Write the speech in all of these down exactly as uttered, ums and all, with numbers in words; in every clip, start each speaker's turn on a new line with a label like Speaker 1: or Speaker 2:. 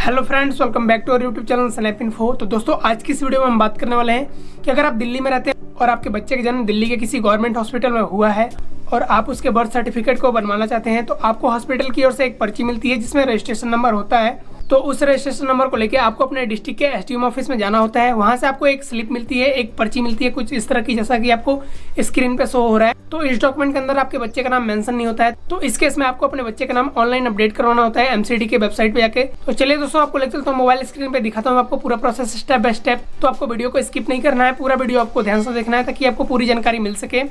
Speaker 1: Hello friends, welcome back to our YouTube channel snap info. तो दोस्तों, आज की इस वीडियो में हम बात करने वाले हैं कि अगर आप दिल्ली में रहते हैं और आपके बच्चे का जन्म दिल्ली के किसी गवर्नमेंट हॉस्पिटल में हुआ है और आप उसके बर्थ सर्टिफिकेट को बनवाना चाहते हैं, तो आपको हॉस्पिटल की ओर से एक पर्ची मिलती है जिसमें रजिस्ट्रेशन नंबर होता है। तो उस रजिस्ट्रेशन नंबर को लेकर आपको अपने डिस्ट्रिक्ट के एसडीएम ऑफिस में जाना होता है। वहां से आपको एक स्लिप मिलती है, एक पर्ची मिलती है कुछ इस तरह की, जैसा कि आपको स्क्रीन पे शो हो रहा है। तो इस डॉक्यूमेंट के अंदर आपके बच्चे का नाम मेंशन नहीं होता है, तो इस केस में आपको अपने बच्चे का नाम ऑनलाइन अपडेट करवाना होता है एमसीडी के वेबसाइट पे जाके। तो चलिए दोस्तों, आपको लेकर चलता हूं, मोबाइल स्क्रीन पे दिखाता हूं आपको पूरा प्रोसेस स्टेप बाय स्टेप। तो आपको वीडियो को स्किप नहीं करना है, पूरा वीडियो आपको ध्यान से देखना है ताकि आपको पूरी जानकारी मिल सके।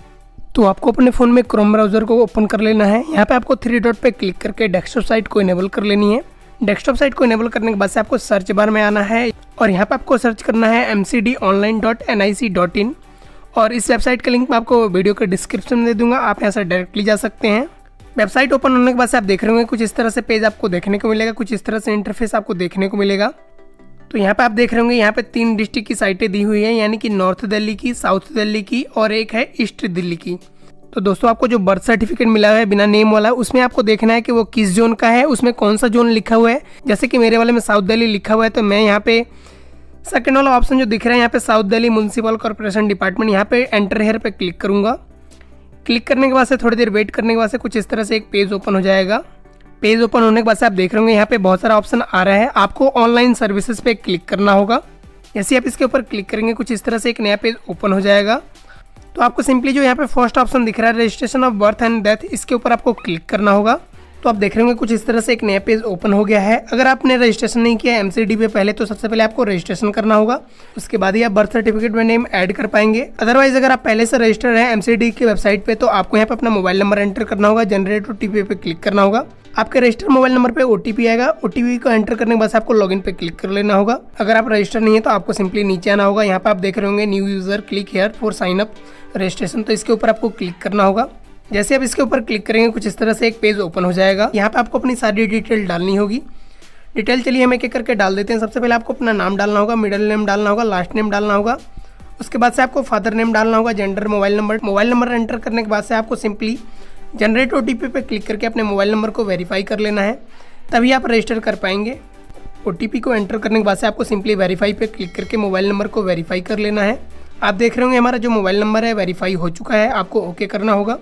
Speaker 1: तो आपको अपने फोन में क्रोम ब्राउजर को ओपन कर लेना है। यहाँ पे आपको थ्री डॉट पे क्लिक करके डेस्कटॉप साइट को इनेबल कर लेनी है। डेस्कटॉप साइट को इनेबल करने के बाद से आपको सर्च बार में आना है और यहाँ पे आपको सर्च करना है M C D online dot N I C dot in. और इस वेबसाइट का लिंक मैं आपको वीडियो के डिस्क्रिप्शन में दे दूंगा, आप यहाँ से डायरेक्टली जा सकते हैं। वेबसाइट ओपन होने के बाद से आप देख रहे होंगे कुछ इस तरह से पेज आपको देखने को मिलेगा, कुछ इस तरह से इंटरफेस आपको देखने को मिलेगा। तो यहाँ पे आप देख रहे होंगे यहाँ पे तीन डिस्ट्रिक्ट की साइटें दी हुई है, यानी कि नॉर्थ दिल्ली की, साउथ दिल्ली की और एक है ईस्ट दिल्ली की। तो दोस्तों, आपको जो बर्थ सर्टिफिकेट मिला है बिना नेम वाला, उसमें आपको देखना है कि वो किस जोन का है, उसमें कौन सा जोन लिखा हुआ है। जैसे कि मेरे वाले में साउथ दिल्ली लिखा हुआ है, तो मैं यहाँ पे सेकंड वाला ऑप्शन जो दिख रहा है यहाँ पे south Delhi municipal corporation department, यहाँ पे एंटर हेयर पे क्लिक करूंगा। क्लिक करने के बाद से थोड़ी देर वेट करने के बाद से कुछ इस तरह से एक पेज ओपन हो जाएगा। पेज ओपन होने के बाद से आप देख रहे होंगे यहाँ पे बहुत सारा ऑप्शन आ रहा है, आपको ऑनलाइन सर्विसेज पे क्लिक करना होगा। जैसे आप इसके ऊपर क्लिक करेंगे कुछ इस तरह से एक नया पेज ओपन हो जाएगा। तो आपको सिंपली जो यहाँ पे फर्स्ट ऑप्शन दिख रहा है registration of birth and death, इसके ऊपर आपको क्लिक करना होगा। तो आप देख रहे होंगे कुछ इस तरह से एक नया पेज ओपन हो गया है। अगर आपने रजिस्ट्रेशन नहीं किया एमसीडी पे पहले, तो सबसे पहले आपको रजिस्ट्रेशन करना होगा, उसके बाद ही आप बर्थ सर्टिफिकेट में नेम ऐड कर पाएंगे। अदरवाइज अगर आप पहले से रजिस्टर्ड है एमसीडी की वेबसाइट पे, तो आपको यहाँ पे अपना मोबाइल नंबर एंटर करना होगा, जनरेट ओटीपी पे क्लिक करना होगा। आपके रजिस्टर्ड मोबाइल नंबर पे ओटीपी आएगा, ओटीपी को एंटर करने के बाद आपको लॉगिन पे क्लिक कर लेना होगा। अगर आप रजिस्टर नहीं है तो आपको सिंपली नीचे आना होगा। यहाँ पे आप देख रहे होंगे new user click here for sign up registration, तो इसके ऊपर आपको क्लिक करना होगा। जैसे आप इसके ऊपर क्लिक करेंगे कुछ इस तरह से एक पेज ओपन हो जाएगा। यहाँ पे आपको अपनी सारी डिटेल डालनी होगी। डिटेल चलिए हम एक एक करके डाल देते हैं। सबसे पहले आपको अपना नाम डालना होगा, मिडिल नेम डालना होगा, लास्ट नेम डालना होगा। उसके बाद से आपको फादर नेम डालना होगा, gender, mobile number. Mobile number enter करने के बाद से आपको सिंपली जनरेट ओटीपी पे क्लिक करके अपने मोबाइल नंबर को वेरीफाई कर लेना है, तभी आप रजिस्टर कर पाएंगे। ओटीपी को एंटर करने के बाद से आपको सिंपली वेरीफाई पे क्लिक करके मोबाइल नंबर को वेरीफाई कर लेना है। आप देख रहे होंगे हमारा जो मोबाइल नंबर है वेरीफाई हो चुका है, आपको ओके करना होगा।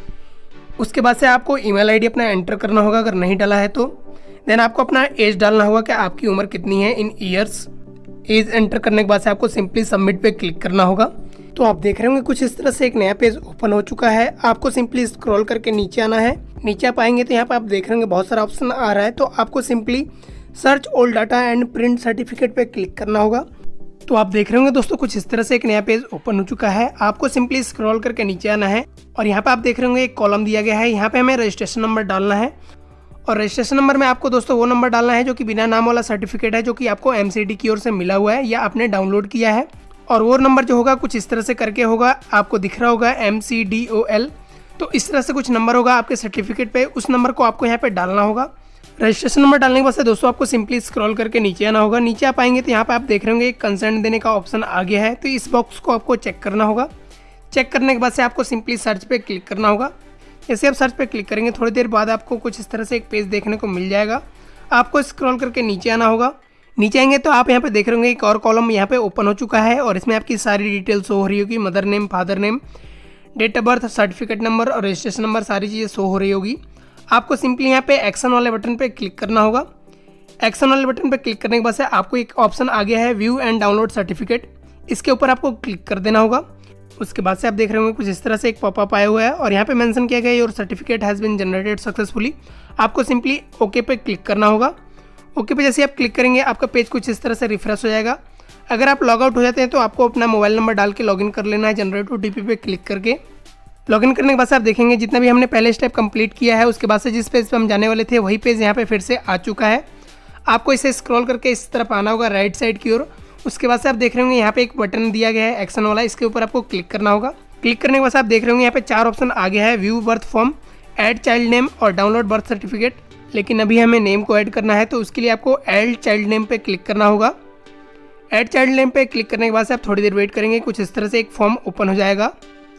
Speaker 1: उसके बाद से आपको ईमेल आईडी अपना एंटर करना होगा, अगर नहीं डाला है तो। देन आपको अपना एज डालना होगा कि आपकी उम्र कितनी है इन ईयर्स। एज एंटर करने के बाद से आपको सिंपली सबमिट पे क्लिक करना होगा। तो आप देख रहे होंगे कुछ इस तरह से एक नया पेज ओपन हो चुका है। आपको सिंपली स्क्रॉल करके नीचे आना है। नीचे आप आएंगे तो यहाँ पे आप देख रहे होंगे बहुत सारा ऑप्शन आ रहा है, तो आपको simply search all data and print certificate पे क्लिक करना होगा। तो आप देख रहे होंगे दोस्तों कुछ इस तरह से एक नया पेज ओपन हो चुका है। आपको सिंपली स्क्रॉल करके नीचे आना है और यहाँ पे आप देख रहे होंगे एक कॉलम दिया गया है। यहाँ पे हमें रजिस्ट्रेशन नंबर डालना है और रजिस्ट्रेशन नंबर में आपको दोस्तों वो नंबर डालना है जो कि बिना नाम वाला सर्टिफिकेट है, जो कि आपको एमसीडी की ओर से मिला हुआ है या आपने डाउनलोड किया है। और वो नंबर जो होगा कुछ इस तरह से करके होगा, आपको दिख रहा होगा M C D O L. तो इस तरह से कुछ नंबर होगा आपके सर्टिफिकेट पे, उस नंबर को आपको यहाँ पे डालना होगा। रजिस्ट्रेशन नंबर डालने के बाद से दोस्तों आपको सिंपली स्क्रॉल करके नीचे आना होगा। नीचे आप आएंगे तो यहाँ पे आप देख रहे होंगे एक कंसेंट देने का ऑप्शन आ गया है, तो इस बॉक्स को आपको चेक करना होगा। चेक करने के बाद से आपको सिंपली सर्च पे क्लिक करना होगा। जैसे आप सर्च पे क्लिक करेंगे थोड़ी देर बाद आपको कुछ इस तरह से एक पेज देखने को मिल जाएगा। आपको स्क्रॉल करके नीचे आना होगा। नीचे आएंगे तो आप यहाँ पे देख रहे होंगे एक और कॉलम यहाँ पे ओपन हो चुका है और इसमें आपकी सारी डिटेल शो हो रही होगी, mother name, father name, date of birth, certificate number और रजिस्ट्रेशन नंबर, सारी चीज़ें शो हो रही होगी। आपको सिंपली यहाँ पे एक्शन वाले बटन पे क्लिक करना होगा। एक्शन वाले बटन पे क्लिक करने के बाद से आपको एक ऑप्शन आ गया है व्यू एंड डाउनलोड सर्टिफिकेट, इसके ऊपर आपको क्लिक कर देना होगा। उसके बाद से आप देख रहे होंगे कुछ इस तरह से एक पॉपअप आया हुआ है और यहाँ पे मेंशन किया गया है your certificate has been generated successfully. आपको सिंपली ओके पे क्लिक करना होगा। ओके पे जैसे आप क्लिक करेंगे आपका पेज कुछ इस तरह से रिफ्रेश हो जाएगा। अगर आप लॉग आउट हो जाते हैं तो आपको अपना मोबाइल नंबर डाल के लॉगिन कर लेना है, जनरेट ओटीपी पे क्लिक करके। लॉगिन करने के बाद से आप देखेंगे जितना भी हमने पहले स्टेप कंप्लीट किया है, उसके बाद से जिस पेज पे हम जाने वाले थे वही पेज यहाँ पे फिर से आ चुका है। आपको इसे स्क्रॉल करके इस तरफ आना होगा राइट साइड की ओर। उसके बाद से आप देख रहे होंगे यहाँ पे एक बटन दिया गया है एक्शन वाला, इसके ऊपर आपको क्लिक करना होगा। क्लिक करने के बाद आप देख रहे होंगे यहाँ पे चार ऑप्शन आ गया है, view birth form, add child name और डाउनलोड बर्थ सर्टिफिकेट। लेकिन अभी हमें नेम को ऐड करना है, तो उसके लिए आपको ऐड चाइल्ड नेम पे क्लिक करना होगा। ऐड चाइल्ड नेम पे क्लिक करने के बाद से आप थोड़ी देर वेट करेंगे, कुछ इस तरह से एक फॉर्म ओपन हो जाएगा।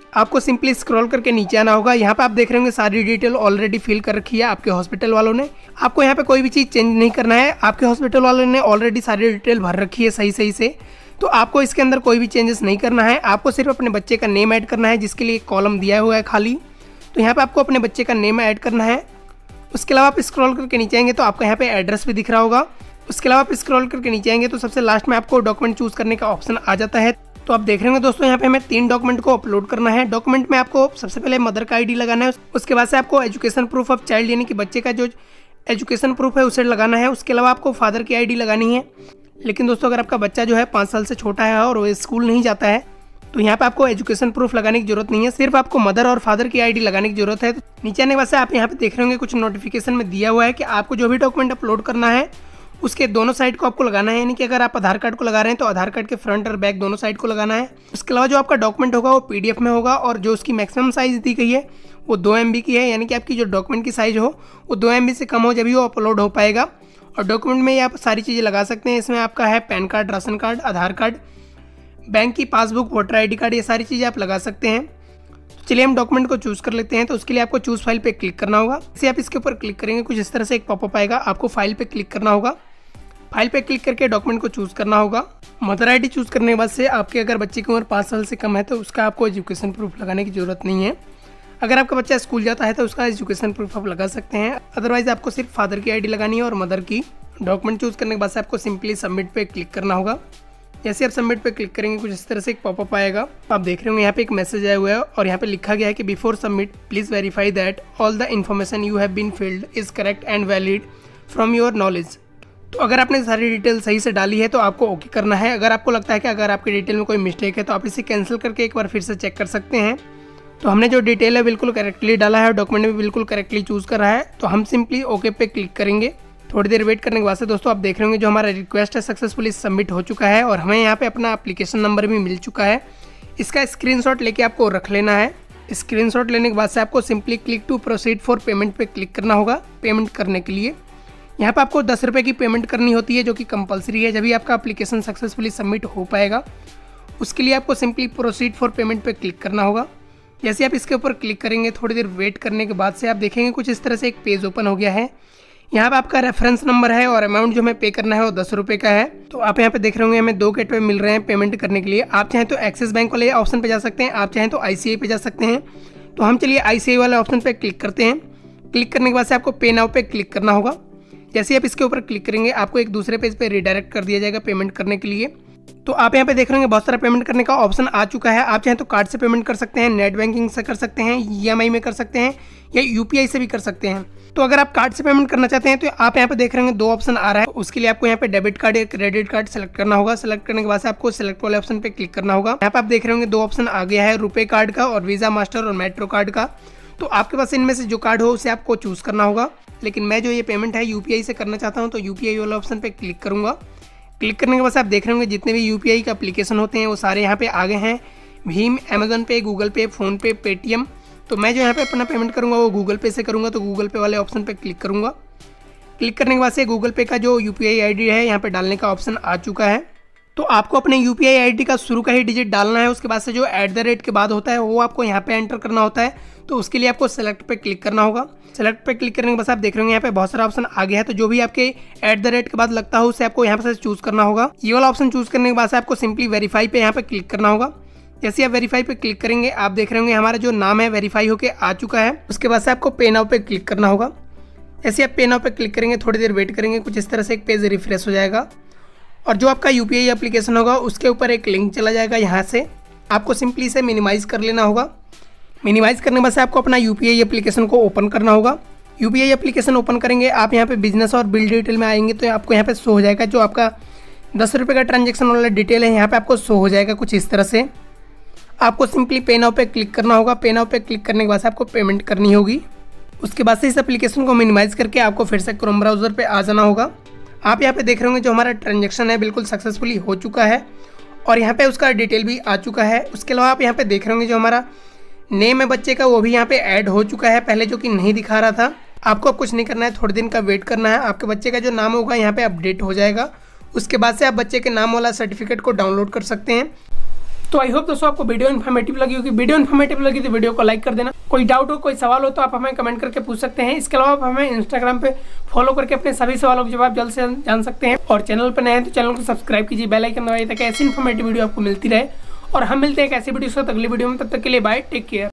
Speaker 1: आपको सिंपली स्क्रॉल करके नीचे आना होगा। यहाँ पे आप देख रहे होंगे सारी डिटेल ऑलरेडी फिल कर रखी है आपके हॉस्पिटल वालों ने। आपको यहाँ पे कोई भी चीज़ चेंज नहीं करना है, आपके हॉस्पिटल वालों ने ऑलरेडी सारी डिटेल भर रखी है सही सही से, तो आपको इसके अंदर कोई भी चेंजेस नहीं करना है। आपको सिर्फ अपने बच्चे का नेम ऐड करना है, जिसके लिए एक कॉलम दिया हुआ है खाली, तो यहाँ पे आपको अपने बच्चे का नेम ऐड करना है। उसके अलावा आप स्क्रॉल करके नीचे आएंगे तो आपको यहाँ पे एड्रेस भी दिख रहा होगा। उसके अलावा आप स्क्रॉल करके नीचे आएंगे तो सबसे लास्ट में आपको डॉक्यूमेंट चूज करने का ऑप्शन आ जाता है। तो आप देख रहे होंगे दोस्तों, यहाँ पे हमें तीन डॉक्यूमेंट को अपलोड करना है। डॉक्यूमेंट में आपको सबसे पहले मदर का आईडी लगाना है, उसके बाद से आपको एजुकेशन प्रूफ ऑफ चाइल्ड यानी कि बच्चे का जो एजुकेशन प्रूफ है उसे लगाना है। उसके अलावा आपको फादर की आईडी लगानी है। लेकिन दोस्तों अगर आपका बच्चा जो है पाँच साल से छोटा है और वो स्कूल नहीं जाता है तो यहाँ पे आपको एजुकेशन प्रूफ लगाने की जरूरत नहीं है, सिर्फ आपको मदर और फादर की आईडी लगाने की जरूरत है। तो नीचे आने के बाद से आप यहाँ पे देख रहे होंगे कुछ नोटिफिकेशन में दिया हुआ है कि आपको जो भी डॉक्यूमेंट अपलोड करना है उसके दोनों साइड को आपको लगाना है। यानी कि अगर आप आधार कार्ड को लगा रहे हैं तो आधार कार्ड के फ्रंट और बैक दोनों साइड को लगाना है। उसके अलावा जो आपका डॉक्यूमेंट होगा वो पीडीएफ में होगा और जो उसकी मैक्सिमम साइज दी गई है वो दो एम बी की है। यानी कि आपकी जो डॉक्यूमेंट की साइज हो वो दो एम बी से कम हो जब भी वो अपलोड हो पाएगा। और डॉक्यूमेंट में आप सारी चीज़ें लगा सकते हैं। इसमें आपका है PAN card, ration card, Aadhaar card, bank की पासबुक, वोटर आईडी कार्ड, ये सारी चीज़ें आप लगा सकते हैं। तो चलिए हम डॉक्यूमेंट को चूज़ कर लेते हैं। तो उसके लिए आपको चूज़ फाइल पे क्लिक करना होगा। इसे आप इसके ऊपर क्लिक करेंगे कुछ इस तरह से एक पॉपअप आएगा, आपको फाइल पे क्लिक करना होगा। फाइल पे क्लिक करके डॉक्यूमेंट को चूज़ करना होगा। मदर आईडी चूज़ करने के बाद से आपके अगर बच्चे की उम्र पाँच साल से कम है तो उसका आपको एजुकेशन प्रूफ लगाने की ज़रूरत नहीं है। अगर आपका बच्चा स्कूल जाता है तो उसका एजुकेशन प्रूफ आप लगा सकते हैं। अदरवाइज आपको सिर्फ फादर की आईडी लगानी है और मदर की। डॉक्यूमेंट चूज़ करने के बाद से आपको सिंपली सबमिट पे क्लिक करना होगा। जैसे आप सबमिट पे क्लिक करेंगे कुछ इस तरह से एक पॉपअप आएगा। आप देख रहे होंगे यहाँ पे एक मैसेज आया हुआ है और यहाँ पे लिखा गया है कि before submit please verify that all the information you have been filled is correct and valid from your knowledge. तो अगर आपने सारी डिटेल सही से डाली है तो आपको ओके करना है। अगर आपको लगता है कि अगर आपकी डिटेल में कोई मिस्टेक है तो आप इसे कैंसिल करके एक बार फिर से चेक कर सकते हैं। तो हमने जो डिटेल है बिल्कुल करेक्टली डाला है और डॉक्यूमेंट भी बिल्कुल करेक्टली चूज़ करा है, तो हम सिंपली ओके पे क्लिक करेंगे। थोड़ी देर वेट करने के बाद से दोस्तों आप देख रहे होंगे जो हमारा रिक्वेस्ट है सक्सेसफुली सबमिट हो चुका है और हमें यहाँ पे अपना एप्लीकेशन नंबर भी मिल चुका है। इसका स्क्रीनशॉट लेके आपको रख लेना है। स्क्रीनशॉट लेने के बाद से आपको simply click to proceed for payment पे क्लिक करना होगा। पेमेंट करने के लिए यहाँ पे आपको दस रुपये की पेमेंट करनी होती है जो कि कंपलसरी है, जब भी आपका एप्लीकेशन सक्सेसफुली सबमिट हो पाएगा। उसके लिए आपको सिंपली प्रोसीड फॉर पेमेंट पे क्लिक करना होगा। जैसे आप इसके ऊपर क्लिक करेंगे थोड़ी देर वेट करने के बाद से आप देखेंगे कुछ इस तरह से एक पेज ओपन हो गया है। यहाँ पे आपका रेफरेंस नंबर है और अमाउंट जो हमें पे करना है वो दस रुपये का है। तो आप यहाँ पे देख रहे होंगे हमें दो गेटवे मिल रहे हैं पेमेंट करने के लिए। आप चाहें तो एक्सिस बैंक वाले ऑप्शन पे जा सकते हैं, आप चाहें तो आईसीआई पे जा सकते हैं। तो हम चलिए आईसीआई वाले ऑप्शन पे क्लिक करते हैं। क्लिक करने के बाद से आपको पे नाउ पे क्लिक करना होगा। जैसे आप इसके ऊपर क्लिक करेंगे आपको एक दूसरे पेज पे रिडायरेक्ट कर दिया जाएगा पेमेंट करने के लिए। तो आप यहाँ पे देख रहे होंगे बहुत सारा पेमेंट करने का ऑप्शन आ चुका है। आप चाहें तो कार्ड से पेमेंट कर सकते हैं, नेट बैंकिंग से कर सकते हैं, ईएमआई में कर सकते हैं या यूपीआई से भी कर सकते हैं। तो अगर आप कार्ड से पेमेंट करना चाहते हैं तो आप यहाँ पे देख रहे होंगे दो ऑप्शन आ रहा है। उसके लिए आपको यहाँ पे डेबिट कार्ड या क्रेडिट कार्ड सेलेक्ट करना होगा। सेलेक्ट करने के बाद से आपको सेलेक्ट वाले ऑप्शन पे क्लिक करना होगा। यहाँ पे आप देख रहे होंगे दो ऑप्शन आ गया है, रुपए कार्ड का और वीजा मास्टर और मेट्रो कार्ड का। तो आपके पास इनमें से जो कार्ड हो उसे आपको चूज करना होगा। लेकिन मैं जो ये पेमेंट है यूपीआई से करना चाहता हूँ तो यूपीआई वाले ऑप्शन पे क्लिक करूंगा। क्लिक करने के बाद आप देख रहे होंगे जितने भी यूपीआई का एप्लीकेशन होते हैं वो सारे यहाँ पे आ गए हैं। Bhim, Amazon Pay, Google Pay, PhonePe, Paytm. तो मैं जो यहाँ पे अपना पेमेंट करूँगा वो गूगल पे से करूँगा, तो गूगल पे वाले ऑप्शन पे क्लिक करूँगा। क्लिक करने के बाद से गूगल पे का जो यूपीआई आईडी है यहाँ पे डालने का ऑप्शन आ चुका है। तो आपको अपने यूपीआई आईडी का शुरू का ही डिजिट डालना है। उसके बाद से जो एट द रेट के बाद होता है वो आपको यहाँ पे एंटर करना होता है। तो उसके लिए आपको सेलेक्ट पे क्लिक करना होगा। सेलेक्ट पे क्लिक करने के बाद आप देख रहे होंगे यहाँ पे बहुत सारा ऑप्शन आ गया है। तो जो भी आपके एट द रेट के बाद लगता हो उसे आपको यहाँ पे चूज करना होगा। ये वाला ऑप्शन चूज करने के बाद आपको सिंपली वेरीफाई पे यहाँ पे क्लिक करना होगा। जैसे आप वेरीफाई पे क्लिक करेंगे आप देख रहे होंगे हमारा जो नाम है वेरीफाई होके आ चुका है। उसके बाद से आपको पे नाउ पे क्लिक करना होगा। ऐसे आप पे नाउ पे क्लिक करेंगे, थोड़ी देर वेट करेंगे, कुछ इस तरह से एक पेज रिफ्रेश हो जाएगा और जो आपका यूपीआई एप्लीकेशन होगा उसके ऊपर एक लिंक चला जाएगा। यहाँ से आपको सिंपली इसे मिनिमाइज कर लेना होगा। मिनिमाइज करने के बाद आपको अपना यूपीआई एप्लीकेशन को ओपन करना होगा। यूपीआई एप्लीकेशन ओपन करेंगे आप यहाँ पे बिजनेस और बिल डिटेल में आएंगे तो आपको यहाँ पे शो हो जाएगा जो आपका दस रुपये का ट्रांजेक्शन वाला डिटेल है यहाँ पे आपको शो हो जाएगा कुछ इस तरह से। आपको सिंपली पे नाउ पे क्लिक करना होगा। पे नाउ पे क्लिक करने के बाद आपको पेमेंट करनी होगी। उसके बाद से इस एप्लीकेशन को मिनिमाइज करके आपको फिर से क्रोम ब्राउजर पे आ जाना होगा। आप यहाँ पे देख रहे होंगे जो हमारा ट्रांजेक्शन है बिल्कुल सक्सेसफुली हो चुका है और यहाँ पे उसका डिटेल भी आ चुका है। उसके अलावा आप यहाँ पे देख रहे होंगे जो हमारा नेम है बच्चे का वो भी यहाँ पे ऐड हो चुका है, पहले जो कि नहीं दिखा रहा था। आपको अब कुछ नहीं करना है, थोड़े दिन का वेट करना है। आपके बच्चे का जो नाम होगा यहाँ पे अपडेट हो जाएगा। उसके बाद से आप बच्चे के नाम वाला सर्टिफिकेट को डाउनलोड कर सकते हैं। तो आई होप दोस्तों आपको वीडियो इन्फॉर्मेटिव लगी होगी। वीडियो इन्फॉर्मेटिव लगी तो वीडियो को लाइक कर देना। कोई डाउट हो, कोई सवाल हो तो आप हमें कमेंट करके पूछ सकते हैं। इसके अलावा आप हमें इंस्टाग्राम पे फॉलो करके अपने सभी सवालों के जवाब जल्द से जान सकते हैं। और चैनल पर नए हैं तो चैनल को सब्सक्राइब कीजिए, बेल आइकन दबाइए ताकि ऐसी इन्फॉर्मेटिव वीडियो आपको मिलती रहे। और हम मिलते हैं एक ऐसी वीडियो के साथ अगली वीडियो में। तब तक के लिए बाय, टेक केयर।